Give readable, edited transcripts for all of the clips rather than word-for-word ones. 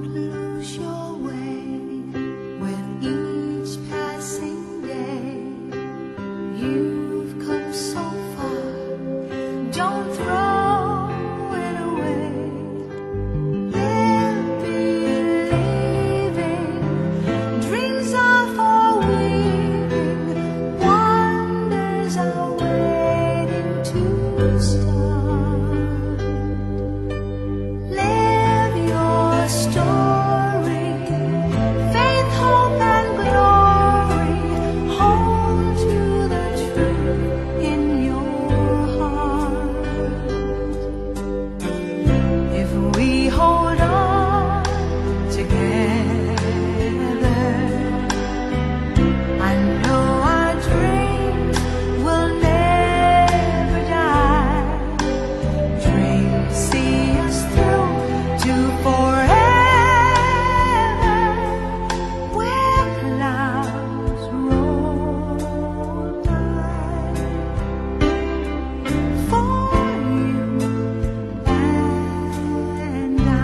lose your way with each passing day. You've come so far, don't throw it away. Live believing, dreams are for weaving, wonders are waiting to start. Live your story, faith, hope, and glory. Hold to the truth in your heart. If we hold on together, I know our dreams will never die. Dreams see us through to forever, where clouds roll by. For you and I,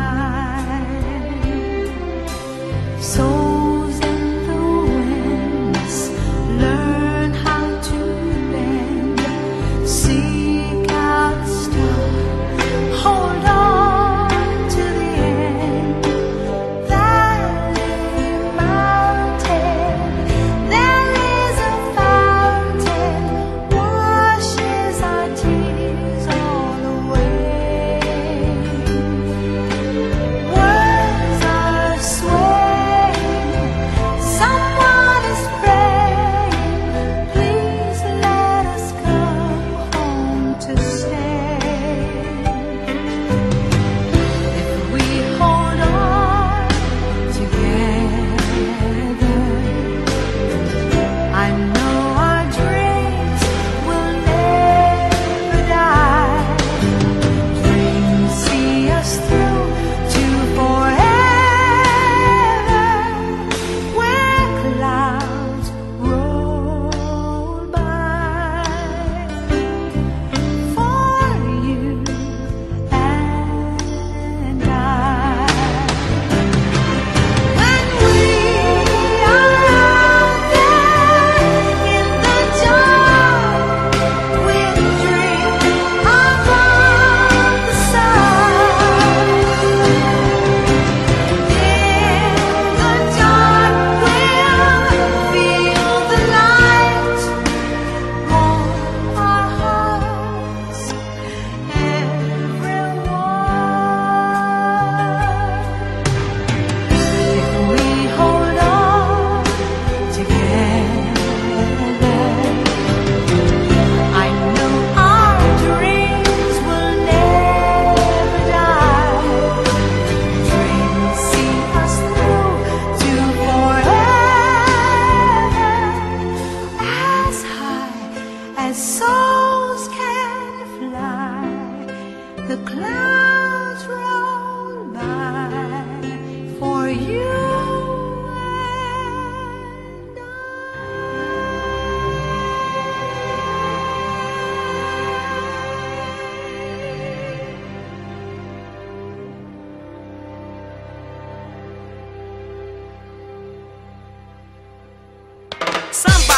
souls in the winds, learn how to bend. Seek out a star, hold on to the end. Valley, mountain, there is a fountain, washes our tears all away. Words are swaying, someone is praying. Please let us come home to stay. If we hold on together, I know our dreams will never die. Dreams see us through to forever, where clouds roll by. For you and I, when we are out there in the dark, we'll dream above the sun. In the dark, we'll feel the light warm our hearts, everyone. If we hold on together, I know our dreams will never die. Dreams see us through to forever, as high as souls can fly. The clouds roll by for you and Samba.